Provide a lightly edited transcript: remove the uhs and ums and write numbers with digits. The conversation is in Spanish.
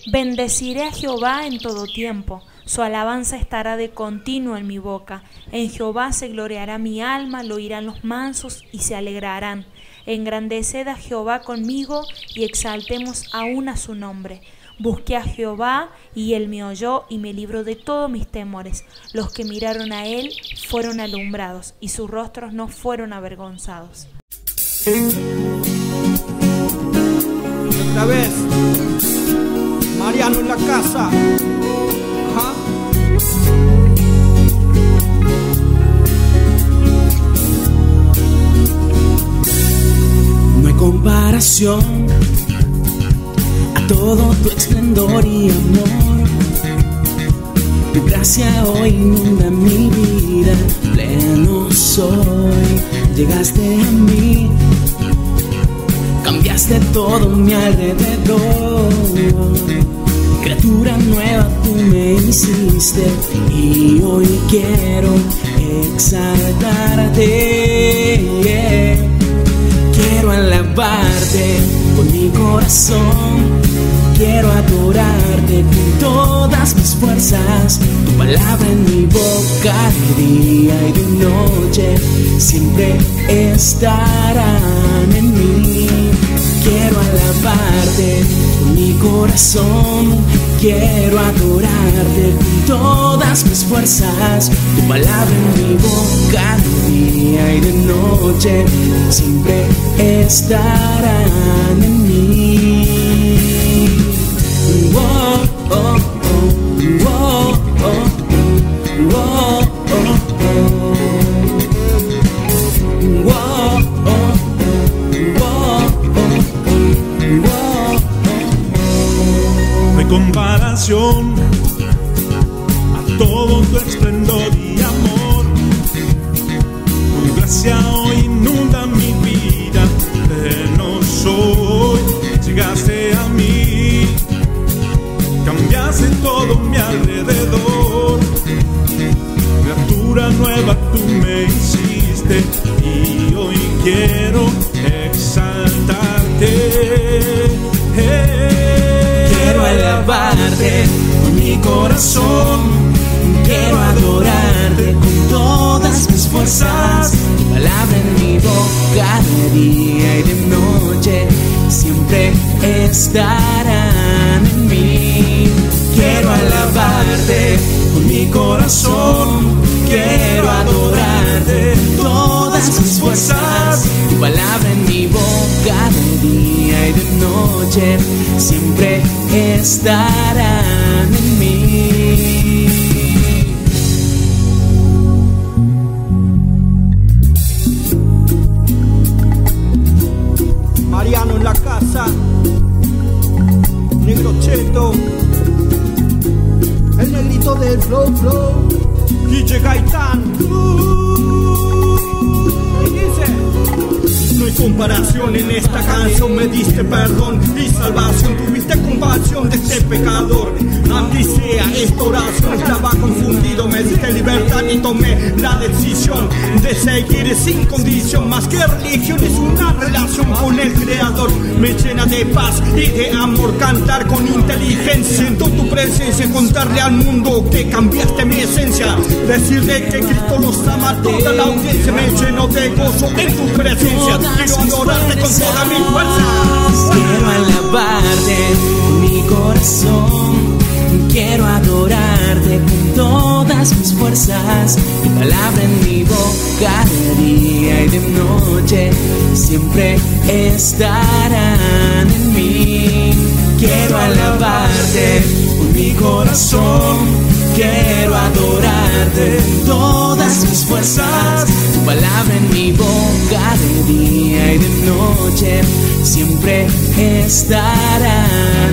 Bendeciré a Jehová en todo tiempo, su alabanza estará de continuo en mi boca. En Jehová se gloriará mi alma, lo oirán los mansos y se alegrarán. Engrandeced a Jehová conmigo y exaltemos aún a su nombre. Busqué a Jehová y él me oyó y me libró de todos mis temores. Los que miraron a él fueron alumbrados y sus rostros no fueron avergonzados. Otra vez, Mariano en la casa. Ajá. No hay comparación a todo tu esplendor y amor. Tu gracia hoy inunda mi vida, pleno soy. Llegaste a mí, cambiaste todo mi alrededor. Criatura nueva tú me hiciste y hoy quiero exaltarte. Quiero alabarte con mi corazón, quiero adorarte con todas mis fuerzas. Tu palabra en mi boca de día y de noche siempre estarán en mí. Quiero alabarte con mi corazón, quiero adorarte con todas mis fuerzas. Tu palabra en mi boca de día y de noche siempre estarán en mí. Oh, oh, oh, oh, oh, oh, No hay comparación a todo tu esplendor y amor. Tu gracia hoy inunda mi vida, pleno soy. Llegaste a mí, cambiaste todo mi alrededor. Criatura nueva tú me hiciste y hoy quiero exaltarte. Quiero alabarte con mi corazón, quiero adorarte con todas mis fuerzas. Tu palabra en mi boca de día y de noche siempre estarán en mí. Quiero alabarte con mi corazón, quiero adorarte con todas mis fuerzas. Tu palabra en mi boca de día y de noche siempre estarán en mí. Mariano en la casa. Negro Cheto, el negrito del flow flow, DJ Gaitán. Y dice: no hay comparación en esta canción, me diste perdón y salvación, tuviste compasión de este pecador. Maldicea esta oración, estaba confundido, me diste libertad y tomé la decisión de seguir sin condición. Más que religión es una relación con el Creador, me llena de paz y de amor, cantar con inteligencia. Siento tu presencia, contarle al mundo que cambiaste mi esencia, decirle que Cristo nos ama a toda la audiencia. Me lleno de gozo en tu presencia, quiero adorarte con toda mi fuerza. Quiero alabarte con mi corazón, quiero adorarte con todas mis fuerzas. Tu palabra en mi boca de día y de noche siempre estarán en mí. Quiero alabarte con mi corazón, quiero adorarte con todas mis fuerzas. Tu palabra en mi boca de día y de noche siempre estará.